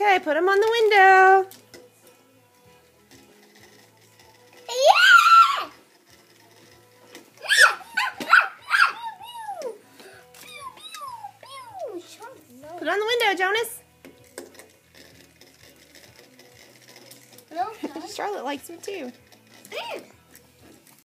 Okay, put them on the window. Yeah! Put it on the window, Jonas. No, Charlotte likes them too.